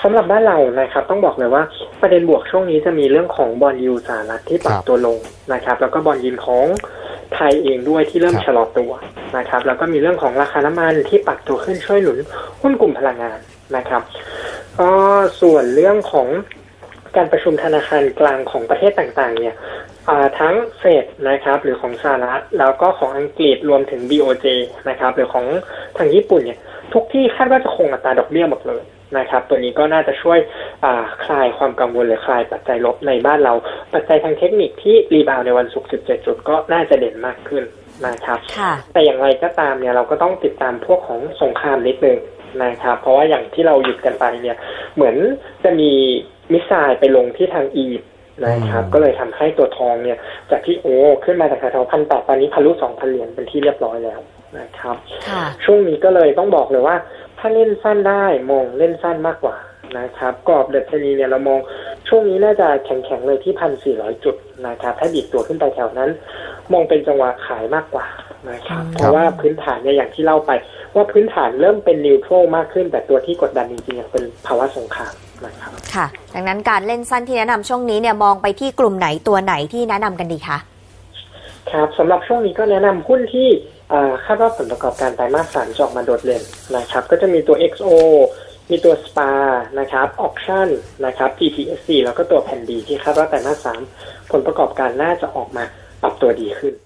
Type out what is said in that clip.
สำหรับบ้านเรานะครับต้องบอกเลยว่าประเด็นบวกช่วงนี้จะมีเรื่องของบอนด์ยิลด์สหรัฐที่ปรับตัวลงนะครับแล้วก็บอนด์ยิลด์ของไทยเองด้วยที่เริ่มชะลอตัวนะครับแล้วก็มีเรื่องของราคาน้ำมันที่ปรับตัวขึ้นช่วยหนุนหุ้นกลุ่มพลังงานนะครับก็ส่วนเรื่องของการประชุมธนาคารกลางของประเทศต่างๆเนี่ยทั้งเฟดนะครับหรือของสหรัฐแล้วก็ของอังกฤษรวมถึง BOJ นะครับหรือของทางญี่ปุ่นเนี่ยทุกที่คาดว่าจะคงอัตราดอกเบี้ยหมดเลยนะครับตัวนี้ก็น่าจะช่วยคลายความกังวลหรือคลายปัจจัยลบในบ้านเราปัจจัยทางเทคนิคที่รีบาวในวันศุกร์17จุดก็น่าจะเด่นมากขึ้นนะครับแต่อย่างไรก็ตามเนี่ยเราก็ต้องติดตามพวกของสงครามนิดนึงนะครับเพราะว่าอย่างที่เราหยุดกันไปเนี่ยเหมือนจะมีมิสไซล์ไปลงที่ทางอียิปต์นะครับก็เลยทำให้ตัวทองเนี่ยจากที่ขึ้นมาจากแถว1,800ตอนนี้ทะลุ 2,000 เหรียญเป็นที่เรียบร้อยแล้วนะครับช่วงนี้ก็เลยต้องบอกเลยว่าถ้าเล่นสั้นได้มองเล่นสั้นมากกว่านะครับกรอบดัชนีเนี่ยเรามองช่วงนี้น่าจะแข็งๆเลยที่ 1,400 จุดนะครับถ้าดิดตัวขึ้นไปแถวนั้นมองเป็นจังหวะขายมากกว่านะครับเพราะว่าพื้นฐานเนี่ยอย่างที่เล่าไปว่าพื้นฐานเริ่มเป็นนิวโตรมากขึ้นแต่ตัวที่กดดันจริงๆเป็นภาวะสงครามนะครับค่ะดังนั้นการเล่นสั้นที่แนะนำช่วงนี้เนี่ยมองไปที่กลุ่มไหนตัวไหนที่แนะนำกันดีคะครับสำหรับช่วงนี้ก็แนะนำหุ้นที่คาดว่าผลประกอบการไตรมาส 3จะออกมาโดดเด่นนะครับก็จะมีตัว XO มีตัว SPA นะครับ Auction นะครับ GPSC แล้วก็ตัว Pandy ที่คาดว่าไตรมาส 3ผลประกอบการน่าจะออกมาปรับตัวดีขึ้น